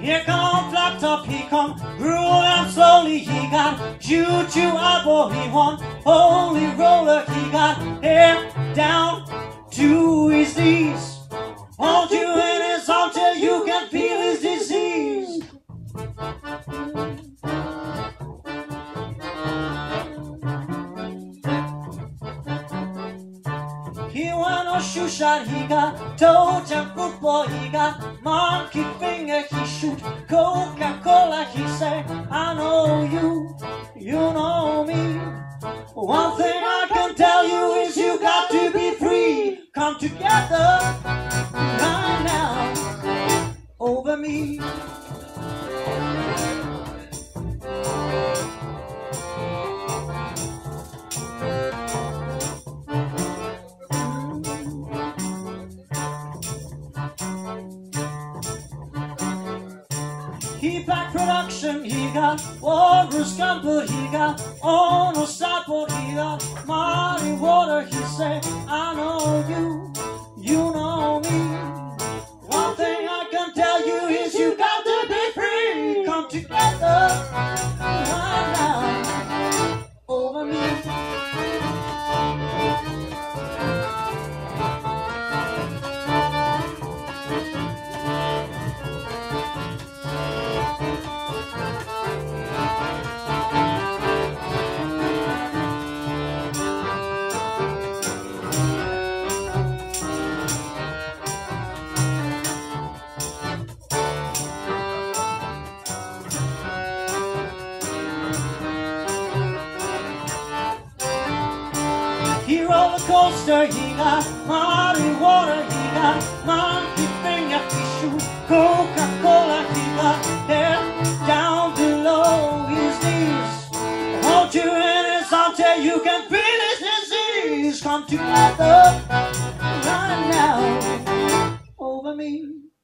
Here comes flat top, he come rolling slowly. He got choo-choo eyeball, he want holy roller. He got head down to his knees. Hold you in his arm till you can feel his disease. He want no shoe shot, he got toe jump football, he got monkey finger, he shoot Coca-Cola, he say, I know you, you know me. One thing I can tell you is you got to be free. Come together right now over me. He back production, he got walrus gumbo, he got on a sideboard, he got muddy water, he say, I know you, you know me. One thing I can tell you is you got to be free. Come together right now over me. Coaster, he got muddy water, he got monkey finger, he shoot Coca-Cola, he got head down below his knees. Hold you in his arms till you can feel his disease. Come together right now over me.